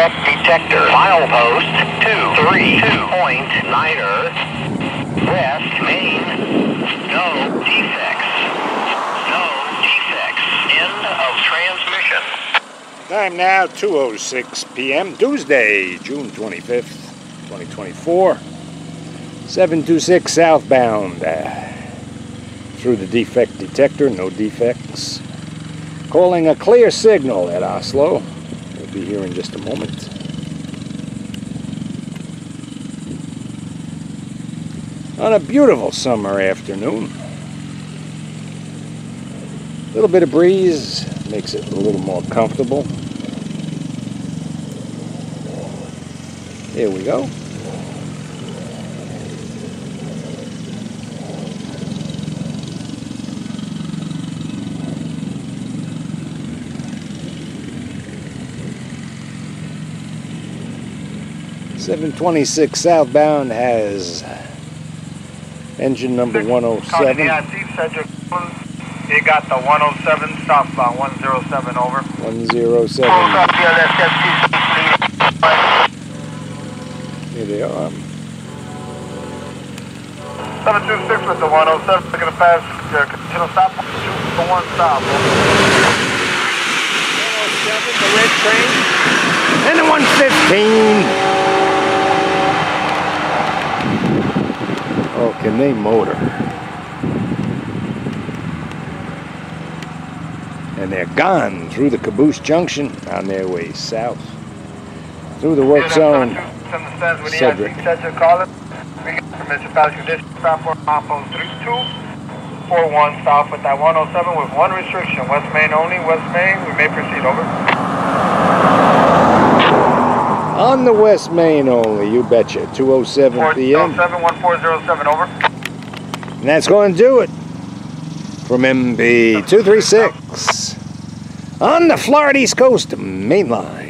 defect detector. Milepost 232.9er. West Main. No defects. No defects. End of transmission. Time now 2:06 p.m. Tuesday, June 25th, 2024. 726 southbound. Through the defect detector, no defects. Calling a clear signal at Oslo. We'll be here in just a moment. On a beautiful summer afternoon. A little bit of breeze makes it a little more comfortable. Here we go. .726 southbound has engine number 107. You got the 107 southbound, 107 over. 107. Here they are. 726 with the 107, looking to pass, continue stop, 241 stop. 107, the red train, and the 115. Oh, can they motor? And they're gone through the Caboose Junction on their way south. Through the work zone. Cedric. Permission pass condition, stop for milepost 3241 south with that 107 with one restriction, West Main only, West Main, we may proceed, over. On the West Main only, you betcha, 2:07 p.m. 1407, over. And that's going to do it from MB 236 on the Florida East Coast Main Line.